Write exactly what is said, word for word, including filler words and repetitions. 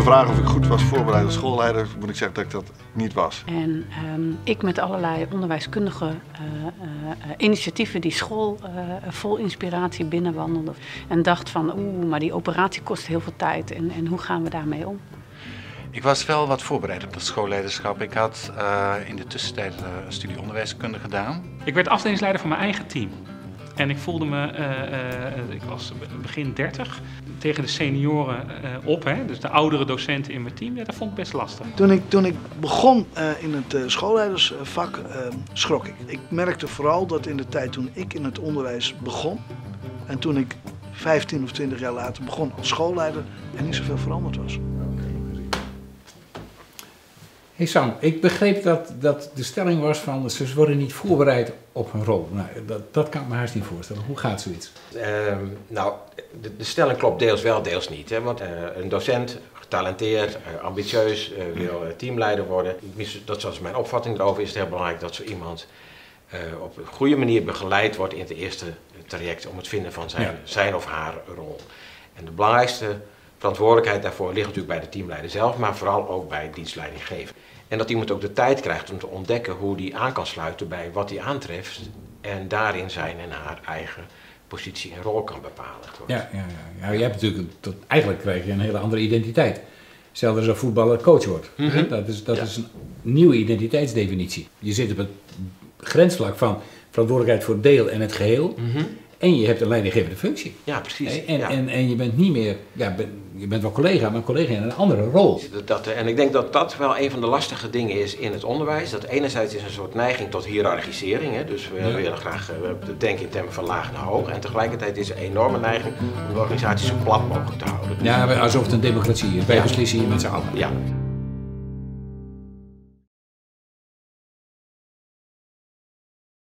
vraag of ik goed was voorbereid als schoolleider, moet ik zeggen dat ik dat niet was. En um, ik met allerlei onderwijskundige uh, uh, initiatieven die school uh, vol inspiratie binnenwandelde. En dacht van, oeh, maar die operatie kost heel veel tijd en, en hoe gaan we daarmee om? Ik was wel wat voorbereid op dat schoolleiderschap. Ik had uh, in de tussentijd uh, een studie onderwijskunde gedaan. Ik werd afdelingsleider van mijn eigen team. En ik voelde me, uh, uh, ik was begin dertig, tegen de senioren uh, op, hè, dus de oudere docenten in mijn team. Ja, dat vond ik best lastig. Toen ik, toen ik begon uh, in het uh, schoolleidersvak, uh, schrok ik. Ik merkte vooral dat in de tijd toen ik in het onderwijs begon en toen ik vijftien of twintig jaar later begon als schoolleider, er niet zoveel veranderd was. Hey Sam, ik begreep dat, dat de stelling was van ze worden niet voorbereid op hun rol. Nou, dat, dat kan ik me haast niet voorstellen. Hoe gaat zoiets? Uh, nou, de, de stelling klopt deels wel, deels niet. Hè? Want uh, een docent, getalenteerd, uh, ambitieus, uh, wil uh, teamleider worden. Dat is mijn opvatting erover, is het heel belangrijk dat zo iemand uh, op een goede manier begeleid wordt in het eerste traject om het vinden van zijn, ja. zijn of haar rol. En de belangrijkste verantwoordelijkheid daarvoor ligt natuurlijk bij de teamleider zelf, maar vooral ook bij dienstleidinggever. En dat iemand ook de tijd krijgt om te ontdekken hoe die aan kan sluiten bij wat hij aantreft en daarin zijn en haar eigen positie en rol kan bepalen. Ja, ja, ja. ja je hebt natuurlijk, tot, eigenlijk krijg je een hele andere identiteit. Zelfs als een voetballer coach wordt. Mm-hmm. Dat, is, dat ja. is een nieuwe identiteitsdefinitie. Je zit op het grensvlak van verantwoordelijkheid voor het deel en het geheel. Mm-hmm. En je hebt een leidinggevende functie. Ja, precies. En, ja. en, en je bent niet meer, ja, ben, je bent wel collega, maar een collega in een andere rol. Dat, en ik denk dat dat wel een van de lastige dingen is in het onderwijs. Dat enerzijds is een soort neiging tot hiërarchisering. Hè? Dus we ja. willen graag we denken in termen van laag naar hoog. En tegelijkertijd is er een enorme neiging om de organisatie zo plat mogelijk te houden. Ja, alsof het een democratie is. Wij ja. beslissen hier met z'n allen. Ja.